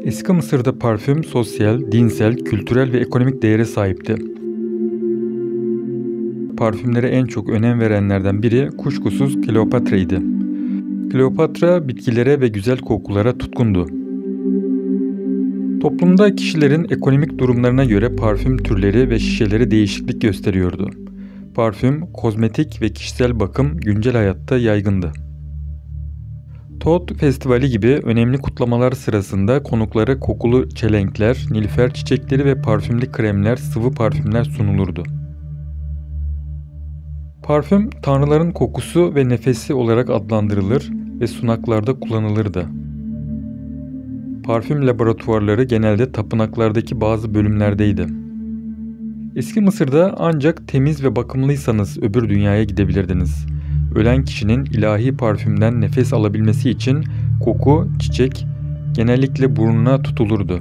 Eski Mısır'da parfüm sosyal, dinsel, kültürel ve ekonomik değere sahipti. Parfümlere en çok önem verenlerden biri kuşkusuz Kleopatra'ydı. Kleopatra bitkilere ve güzel kokulara tutkundu. Toplumda kişilerin ekonomik durumlarına göre parfüm türleri ve şişeleri değişiklik gösteriyordu. Parfüm, kozmetik ve kişisel bakım güncel hayatta yaygındı. Tod Festivali gibi önemli kutlamalar sırasında konuklara kokulu çelenkler, nilüfer çiçekleri ve parfümlü kremler, sıvı parfümler sunulurdu. Parfüm, tanrıların kokusu ve nefesi olarak adlandırılır ve sunaklarda kullanılırdı. Parfüm laboratuvarları genelde tapınaklardaki bazı bölümlerdeydi. Eski Mısır'da ancak temiz ve bakımlıysanız öbür dünyaya gidebilirdiniz. Ölen kişinin ilahi parfümden nefes alabilmesi için koku, çiçek genellikle burnuna tutulurdu.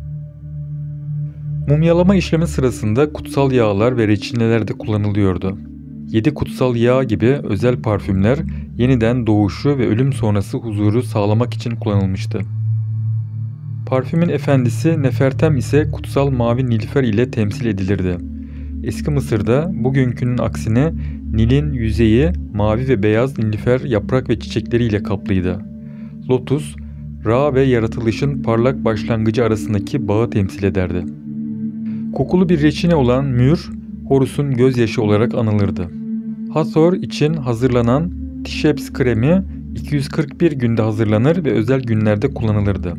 Mumyalama işlemi sırasında kutsal yağlar ve reçineler de kullanılıyordu. 7 kutsal yağ gibi özel parfümler yeniden doğuşu ve ölüm sonrası huzuru sağlamak için kullanılmıştı. Parfümün efendisi Nefertem ise kutsal mavi nilüfer ile temsil edilirdi. Eski Mısır'da bugünkünün aksine Nil'in yüzeyi mavi ve beyaz nilüfer yaprak ve çiçekleriyle kaplıydı. Lotus, Ra ve yaratılışın parlak başlangıcı arasındaki bağı temsil ederdi. Kokulu bir reçine olan mür, Horus'un gözyaşı olarak anılırdı. Hathor için hazırlanan Tişeps kremi 241 günde hazırlanır ve özel günlerde kullanılırdı.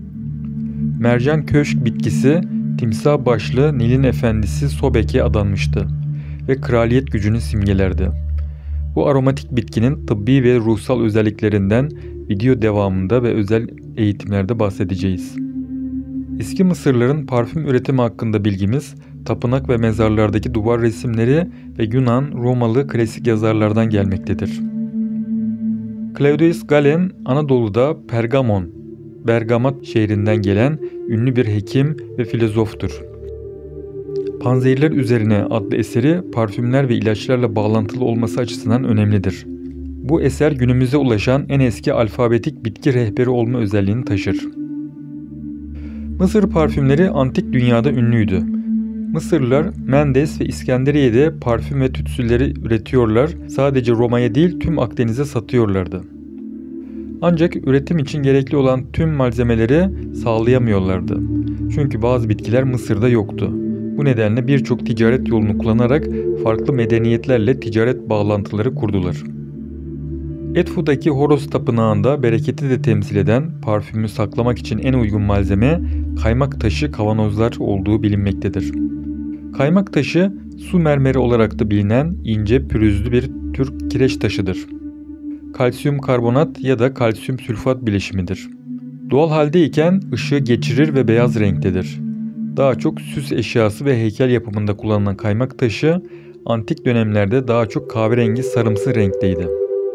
Mercan köşk bitkisi timsah başlı Nil'in efendisi Sobek'e adanmıştı ve kraliyet gücünü simgelerdi. Bu aromatik bitkinin tıbbi ve ruhsal özelliklerinden video devamında ve özel eğitimlerde bahsedeceğiz. Eski Mısırlıların parfüm üretimi hakkında bilgimiz, tapınak ve mezarlardaki duvar resimleri ve Yunan, Romalı klasik yazarlardan gelmektedir. Claudius Galen, Anadolu'da Bergamat şehrinden gelen ünlü bir hekim ve filozoftur. Panzehirler Üzerine adlı eseri parfümler ve ilaçlarla bağlantılı olması açısından önemlidir. Bu eser günümüze ulaşan en eski alfabetik bitki rehberi olma özelliğini taşır. Mısır parfümleri antik dünyada ünlüydü. Mısırlılar Mendes ve İskenderiye'de parfüm ve tütsüleri üretiyorlar, sadece Roma'ya değil tüm Akdeniz'e satıyorlardı. Ancak üretim için gerekli olan tüm malzemeleri sağlayamıyorlardı. Çünkü bazı bitkiler Mısır'da yoktu. Bu nedenle birçok ticaret yolunu kullanarak farklı medeniyetlerle ticaret bağlantıları kurdular. Edfu'daki Horos Tapınağı'nda bereketi de temsil eden parfümü saklamak için en uygun malzeme kaymak taşı kavanozlar olduğu bilinmektedir. Kaymak taşı su mermeri olarak da bilinen ince pürüzlü bir tür kireç taşıdır. Kalsiyum karbonat ya da kalsiyum sülfat bileşimidir. Doğal haldeyken ışığı geçirir ve beyaz renktedir. Daha çok süs eşyası ve heykel yapımında kullanılan kaymak taşı antik dönemlerde daha çok kahverengi sarımsı renkteydi.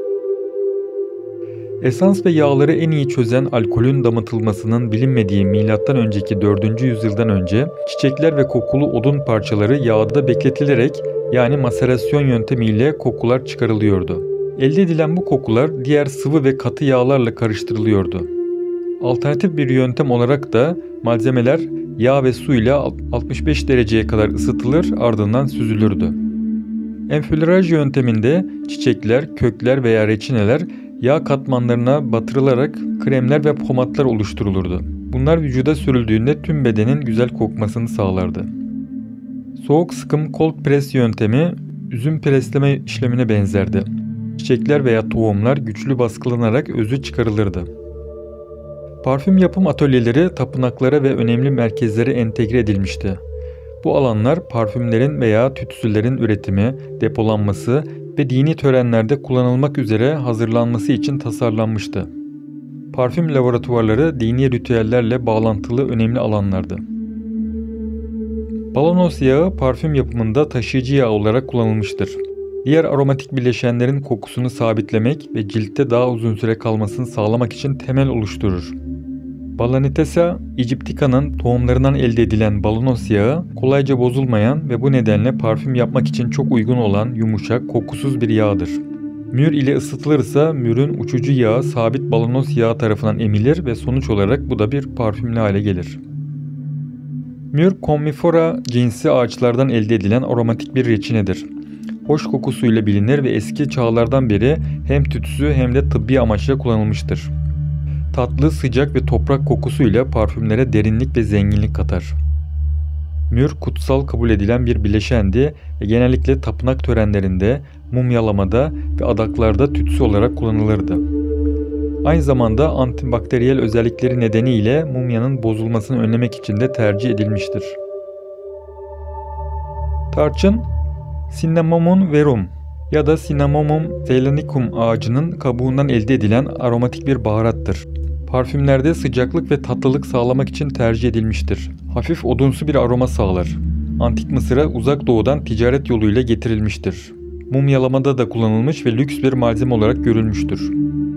Esans ve yağları en iyi çözen alkolün damıtılmasının bilinmediği M.Ö. 4. yüzyıldan önce çiçekler ve kokulu odun parçaları yağda bekletilerek yani maserasyon yöntemiyle kokular çıkarılıyordu. Elde edilen bu kokular diğer sıvı ve katı yağlarla karıştırılıyordu. Alternatif bir yöntem olarak da malzemeler yağ ve su ile 65 dereceye kadar ısıtılır ardından süzülürdü. Enfiltraj yönteminde çiçekler, kökler veya reçineler yağ katmanlarına batırılarak kremler ve pomatlar oluşturulurdu. Bunlar vücuda sürüldüğünde tüm bedenin güzel kokmasını sağlardı. Soğuk sıkım cold press yöntemi üzüm presleme işlemine benzerdi. Çiçekler veya tohumlar güçlü baskılanarak özü çıkarılırdı. Parfüm yapım atölyeleri tapınaklara ve önemli merkezlere entegre edilmişti. Bu alanlar parfümlerin veya tütsülerin üretimi, depolanması ve dini törenlerde kullanılmak üzere hazırlanması için tasarlanmıştı. Parfüm laboratuvarları dini ritüellerle bağlantılı önemli alanlardı. Balanos yağı parfüm yapımında taşıyıcı yağ olarak kullanılmıştır. Diğer aromatik bileşenlerin kokusunu sabitlemek ve ciltte daha uzun süre kalmasını sağlamak için temel oluşturur. Balanetesa aegyptica'nın tohumlarından elde edilen balanos yağı kolayca bozulmayan ve bu nedenle parfüm yapmak için çok uygun olan yumuşak, kokusuz bir yağdır. Mür ile ısıtılırsa mürün uçucu yağı sabit balanos yağı tarafından emilir ve sonuç olarak bu da bir parfümlü hale gelir. Mür, Commiphora cinsi ağaçlardan elde edilen aromatik bir reçinedir. Hoş kokusuyla bilinir ve eski çağlardan beri hem tütsü hem de tıbbi amaçla kullanılmıştır. Tatlı, sıcak ve toprak kokusuyla parfümlere derinlik ve zenginlik katar. Mür kutsal kabul edilen bir bileşendi ve genellikle tapınak törenlerinde, mumyalamada ve adaklarda tütsü olarak kullanılırdı. Aynı zamanda antibakteriyel özellikleri nedeniyle mumyanın bozulmasını önlemek için de tercih edilmiştir. Tarçın, Cinnamomum verum ya da Cinnamomum ceylanicum ağacının kabuğundan elde edilen aromatik bir baharattır. Parfümlerde sıcaklık ve tatlılık sağlamak için tercih edilmiştir. Hafif odunsu bir aroma sağlar. Antik Mısır'a Uzak Doğu'dan ticaret yoluyla getirilmiştir. Mumyalamada da kullanılmış ve lüks bir malzeme olarak görülmüştür.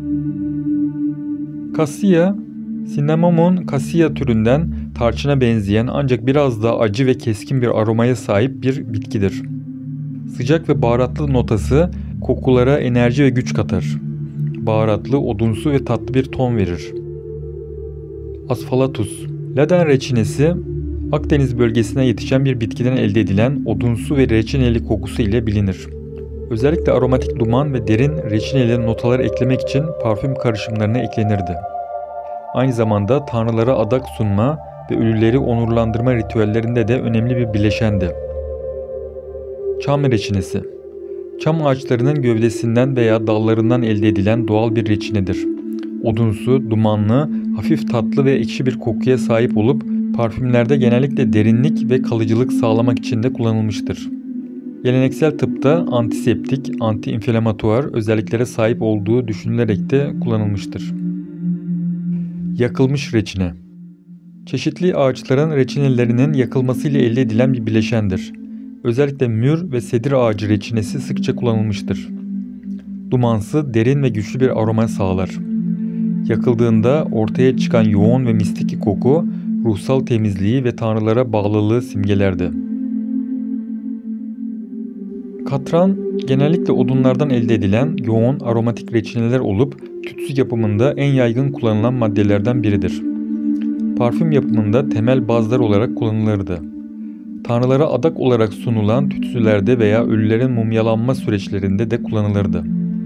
Cassia, Cinnamomum cassia türünden tarçına benzeyen ancak biraz daha acı ve keskin bir aromaya sahip bir bitkidir. Sıcak ve baharatlı notası kokulara enerji ve güç katar. Baharatlı, odunsu ve tatlı bir ton verir. Asphallathus, Laden reçinesi, Akdeniz bölgesine yetişen bir bitkiden elde edilen odunsu ve reçineli kokusu ile bilinir. Özellikle aromatik duman ve derin reçineli notalar eklemek için parfüm karışımlarına eklenirdi. Aynı zamanda tanrılara adak sunma ve ölüleri onurlandırma ritüellerinde de önemli bir bileşendi. Çam reçinesi, çam ağaçlarının gövdesinden veya dallarından elde edilen doğal bir reçinedir. Odunsu, dumanlı, hafif tatlı ve ekşi bir kokuya sahip olup parfümlerde genellikle derinlik ve kalıcılık sağlamak için de kullanılmıştır. Geleneksel tıpta antiseptik, anti-inflamatuar özelliklere sahip olduğu düşünülerek de kullanılmıştır. Yakılmış reçine, çeşitli ağaçların reçinelerinin yakılmasıyla elde edilen bir bileşendir. Özellikle mür ve sedir ağacı reçinesi sıkça kullanılmıştır. Dumansı, derin ve güçlü bir aroma sağlar. Yakıldığında ortaya çıkan yoğun ve mistik koku, ruhsal temizliği ve tanrılara bağlılığı simgelerdi. Katran, genellikle odunlardan elde edilen yoğun aromatik reçineler olup tütsü yapımında en yaygın kullanılan maddelerden biridir. Parfüm yapımında temel bazlar olarak kullanılırdı. Tanrılara adak olarak sunulan tütsülerde veya ölülerin mumyalanma süreçlerinde de kullanılırdı.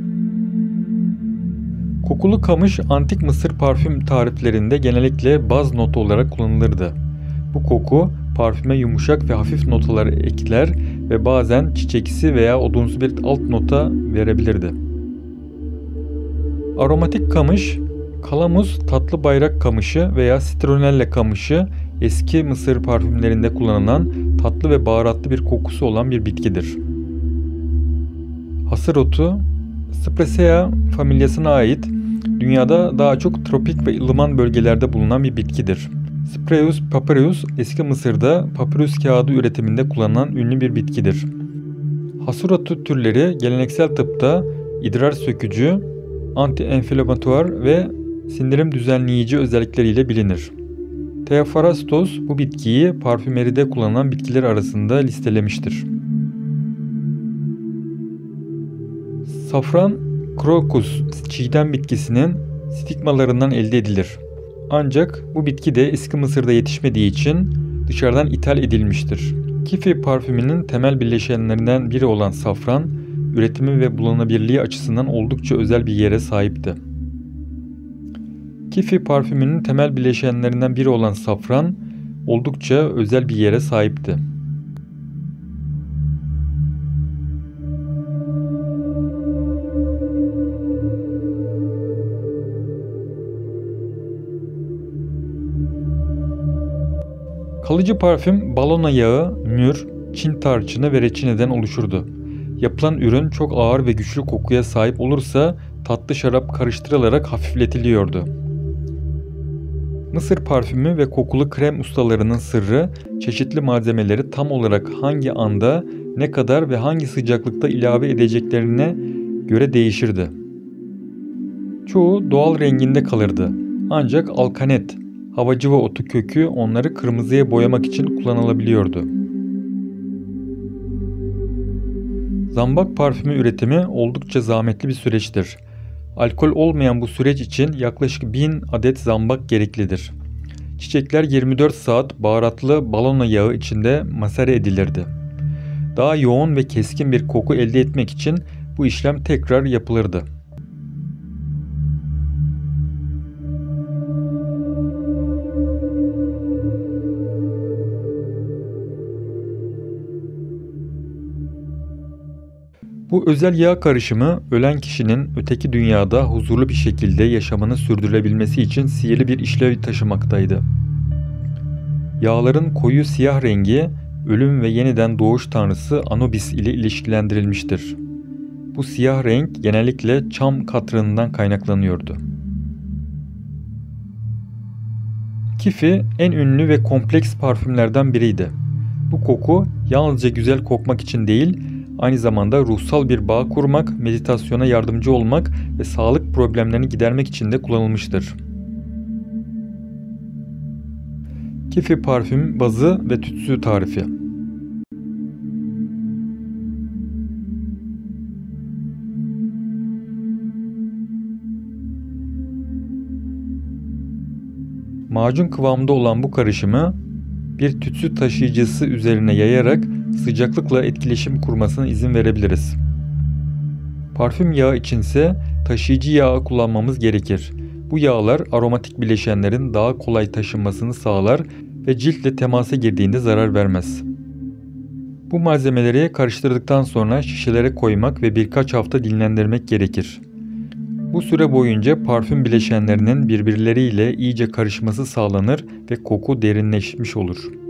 Kokulu kamış antik Mısır parfüm tariflerinde genellikle baz notu olarak kullanılırdı. Bu koku parfüme yumuşak ve hafif notalar ekler ve bazen çiçeksi veya odunsu bir alt nota verebilirdi. Aromatik kamış, kalamus tatlı bayrak kamışı veya citronella kamışı eski Mısır parfümlerinde kullanılan tatlı ve baharatlı bir kokusu olan bir bitkidir. Hasır otu, Cypressea familyasına ait, dünyada daha çok tropik ve ılıman bölgelerde bulunan bir bitkidir. Cyperus papyrus, eski Mısır'da papyrus kağıdı üretiminde kullanılan ünlü bir bitkidir. Hasır otu türleri geleneksel tıpta idrar sökücü, anti-enflamatuar ve sindirim düzenleyici özellikleriyle bilinir. Theophrastos bu bitkiyi parfümeride kullanılan bitkiler arasında listelemiştir. Safran, Crocus çiğdem bitkisinin stigmalarından elde edilir. Ancak bu bitki de eski Mısır'da yetişmediği için dışarıdan ithal edilmiştir. Kifi parfümünün temel bileşenlerinden biri olan safran, üretimi ve bulunabilirliği açısından oldukça özel bir yere sahipti. Kifi parfümünün temel bileşenlerinden biri olan safran, oldukça özel bir yere sahipti. Kalıcı parfüm balona yağı, mür, Çin tarçını ve reçineden oluşurdu. Yapılan ürün çok ağır ve güçlü kokuya sahip olursa tatlı şarap karıştırılarak hafifletiliyordu. Mısır parfümü ve kokulu krem ustalarının sırrı çeşitli malzemeleri tam olarak hangi anda, ne kadar ve hangi sıcaklıkta ilave edeceklerine göre değişirdi. Çoğu doğal renginde kalırdı. Ancak alkanet, havacıva otu kökü onları kırmızıya boyamak için kullanılabiliyordu. Zambak parfümü üretimi oldukça zahmetli bir süreçtir. Alkol olmayan bu süreç için yaklaşık 1000 adet zambak gereklidir. Çiçekler 24 saat baharatlı balona yağı içinde masere edilirdi. Daha yoğun ve keskin bir koku elde etmek için bu işlem tekrar yapılırdı. Bu özel yağ karışımı ölen kişinin öteki dünyada huzurlu bir şekilde yaşamını sürdürebilmesi için sihirli bir işlev taşımaktaydı. Yağların koyu siyah rengi ölüm ve yeniden doğuş tanrısı Anubis ile ilişkilendirilmiştir. Bu siyah renk genellikle çam katrığından kaynaklanıyordu. Kifi en ünlü ve kompleks parfümlerden biriydi. Bu koku yalnızca güzel kokmak için değil, aynı zamanda ruhsal bir bağ kurmak, meditasyona yardımcı olmak ve sağlık problemlerini gidermek için de kullanılmıştır. Kifi parfüm bazı ve tütsü tarifi. Macun kıvamında olan bu karışımı bir tütsü taşıyıcısı üzerine yayarak sıcaklıkla etkileşim kurmasına izin verebiliriz. Parfüm yağı içinse taşıyıcı yağ kullanmamız gerekir. Bu yağlar aromatik bileşenlerin daha kolay taşınmasını sağlar ve ciltle temasa girdiğinde zarar vermez. Bu malzemeleri karıştırdıktan sonra şişelere koymak ve birkaç hafta dinlendirmek gerekir. Bu süre boyunca parfüm bileşenlerinin birbirleriyle iyice karışması sağlanır ve koku derinleşmiş olur.